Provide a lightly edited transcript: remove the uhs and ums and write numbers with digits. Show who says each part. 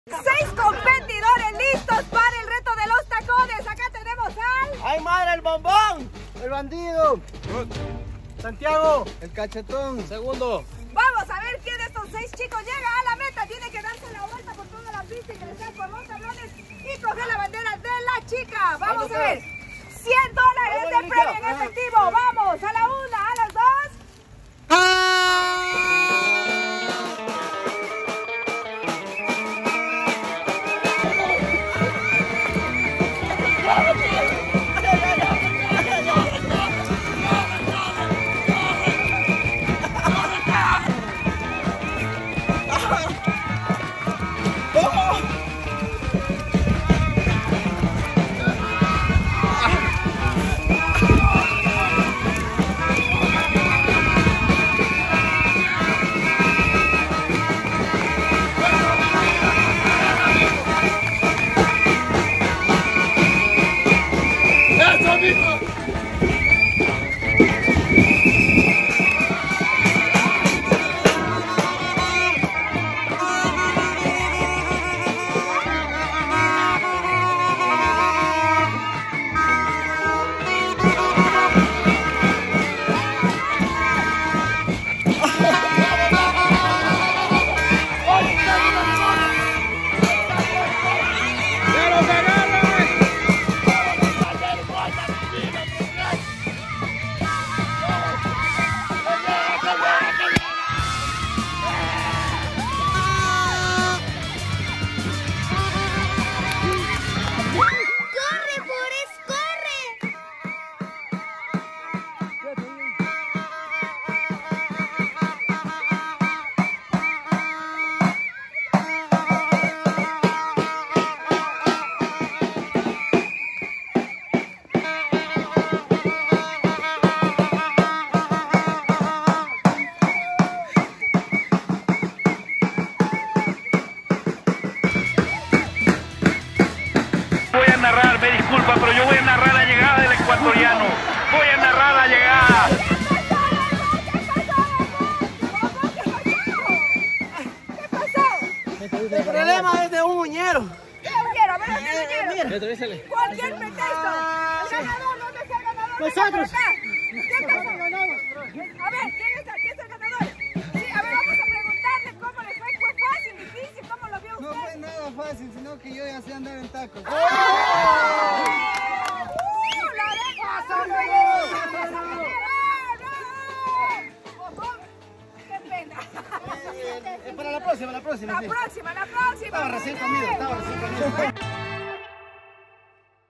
Speaker 1: 6 competidores listos para el reto de los tacones. Acá tenemos al...
Speaker 2: ¡Ay, madre, el bombón! El bandido. Santiago, el cachetón. Segundo.
Speaker 1: Vamos a ver quién de estos 6 chicos llega a la meta. Tiene que darse la vuelta por toda la pista, ingresar por los tablones y coger la bandera de la chica. Vamos a ver. $100 de premio en efectivo. Vamos, a la 1, a las 2.
Speaker 3: Me disculpa, pero yo voy a narrar la llegada del ecuatoriano. Voy a narrar la llegada.
Speaker 1: ¿Qué pasó?
Speaker 2: El problema es de un uñero.
Speaker 1: ¿Qué uñero? A ver, ¿qué uñero? Cualquier pretexto. El ganador, ¿dónde está el ganador?
Speaker 2: Nosotros.
Speaker 1: ¿Qué pasó? A ver, ¿quién es el ganador? Sí, a ver, vamos a preguntarle cómo le fue. ¿Fue fácil, difícil? ¿Cómo lo vio usted?
Speaker 2: No fue nada fácil, sino que yo ya sé andar en tacos.
Speaker 1: ¡Qué pena!
Speaker 2: Para la próxima,
Speaker 1: La próxima.
Speaker 2: Estaba recién comido.